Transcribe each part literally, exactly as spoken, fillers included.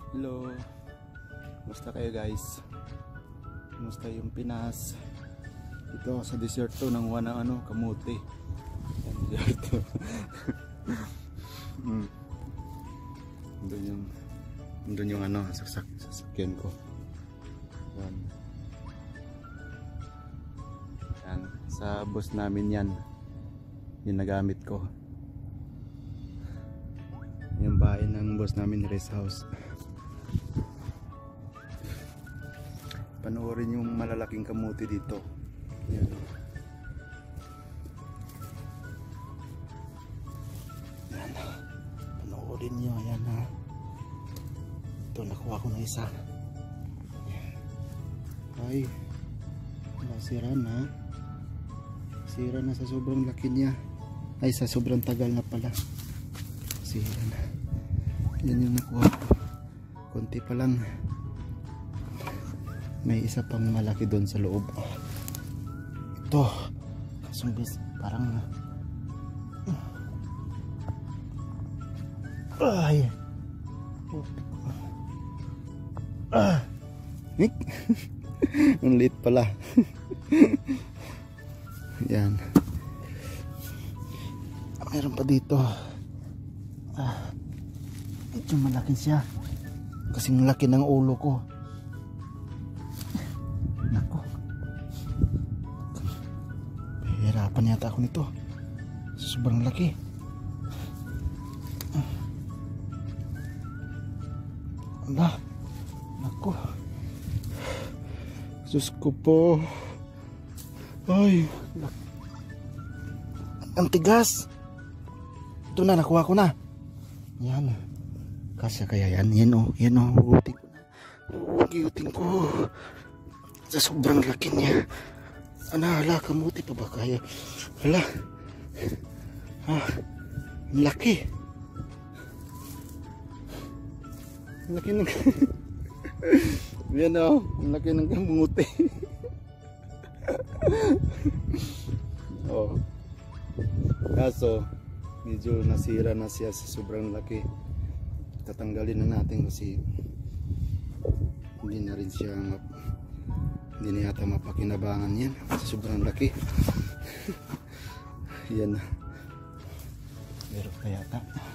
Hello, kumusta kayo guys? Kumusta yung Pinas? Ito sa desierto ng wana ano, kamuti. Desierto. mm. Doon yung doon yung ano, sasak sasakyan ko. Yan. Yan. Sa bus namin yan. Yung nagamit ko. Yung bahay ng boss namin, rest house. Panoorin yung malalaking kamuti dito. Yan. Yan. Panoorin nyo. Ayan ha. Ito, nakuha ko na isa. Ay, nasira na. Sira na sa sobrang laki niya. Ay, sa sobrang tagal na pala. Sira na. Yan yung nakuha ko. Konti pa lang. May isa pang malaki doon sa loob. Ito. Kasumbis. Parang ay. Ah. Nik. Ang liit pala. Yan. Meron pa dito. Ah. Medyo malaki siya. Kasing laki ng ulo ko. Nako. Hirapan yata ako nito. Sobrang laki. Ala. Nako. Diyos ko po. Ay. Ang tigas. Ito na, nakuha ko na. Yan. Kasya kaya yan. Yan o. Yan o. Hugutin ko na. Hugutin ko. Sa sobrang laki niya. Ano, hala, kamuti pa ba kaya? Hala. Ah, laki. Laki ng yan o. Laki ng kamuti. Oh. Kaso medyo nasira na siya sa sobrang laki. Tatanggalin na natin kasi hindi na rin siya hindi na yata mapakinabangan yan sa sobrang laki. Yan na. Meron pa yata.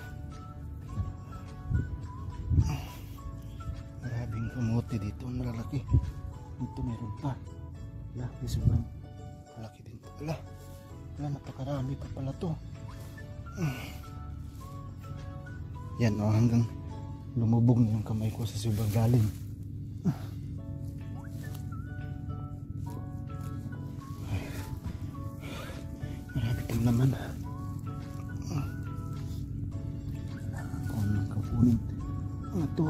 Maraming kamote dito, malalaki. Dito meron pa. Wala, may sobrang malaki din. Wala, wala, napakarami pa pala to. Yan o, hanggang lumubog na yung kamay ko sa sobrang galing. Ay, marami pang naman. Kailangan ko nang kapunin. Ito.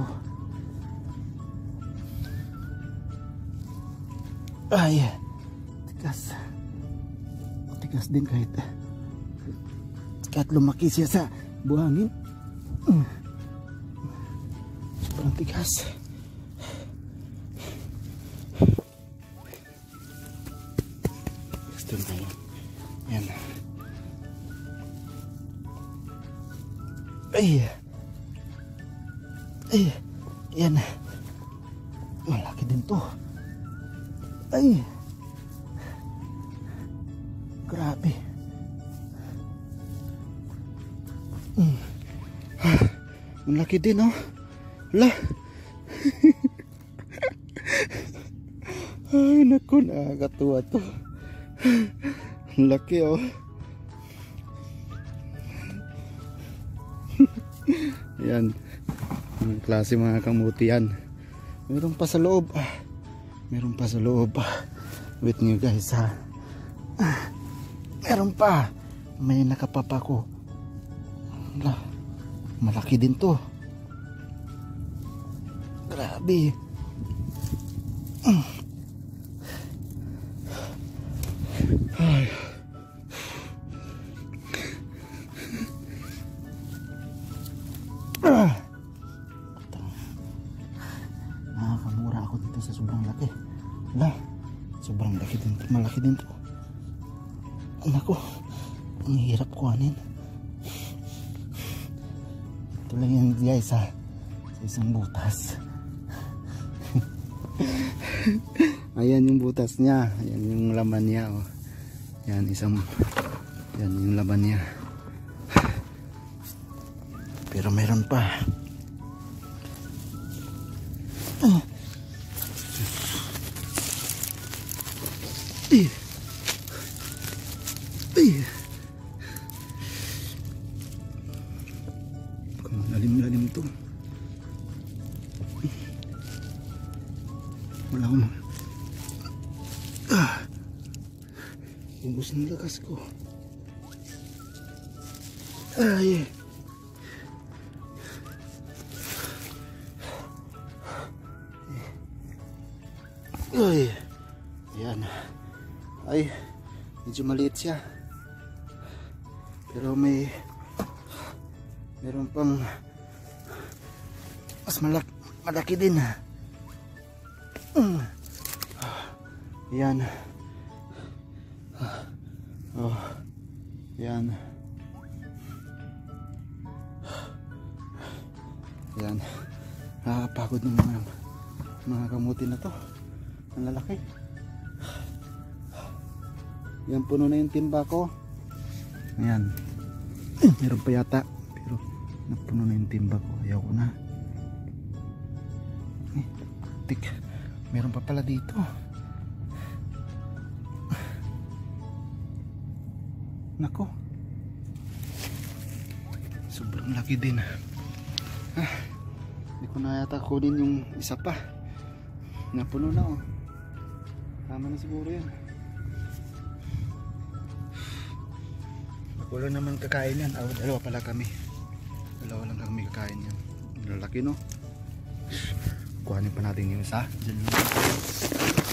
Ay, tigas. Tigas din kahit kahit lumaki siya sa buhangin. Sobrang tigas. Gusto na yun. Yan. Ay. Ay. Yan. Malaki din to. Ay. Grabe. Mm. Ah, ang laki din oh. Hala. Ay naku, nakakatuwa to. Ang laki oh. Yan. Ang klase mga kamuti yan. Meron pa sa loob. Ah, meron pa sa loob. Ah, wait nyo guys ha. Ah, meron pa. May nakapapa ko. Hala, malaki din to. Grabe. Ay. Ah. Nakakamura ako dito sa sobrang laki. Hala, sobrang laki din to. Malaki din to. Nako, ang hirap kuhanin. Ito lang yan guys ha. Sa isang butas. Ayan yung butas niya. Ayan yung laman niya. Oh. Yan isang, yan yung laman niya. Pero meron pa. Oh. Eh. Eh. Lalim-lalim to. Wala akong ah. Ubus ng lakas ko. Ay. Ay. Ayan. Ay. Medyo maliit siya. Pero may meron pang mas malaki, malaki din. Mm. Ayan. Oh. Ayan. Ayan. Nakakapagod ng mga mga kamuti na to. Ang lalaki. Yan, puno na yung timba ko. Ayan. Meron pa yata. Pero napuno na yung timba ko. Ayaw ko na. Eh, tik. Meron pa pala dito. Nako. Sobrang laki din. Ah, hindi ko na yata kunin yung isa pa. Napuno na oh. Tama na siguro yan. Ako lang naman kakain yan. Oh, dalawa pala kami. Dalawa lang kami kakain yan. Lalaki no. Kuhanin pa natin yung isa. Diyan lang.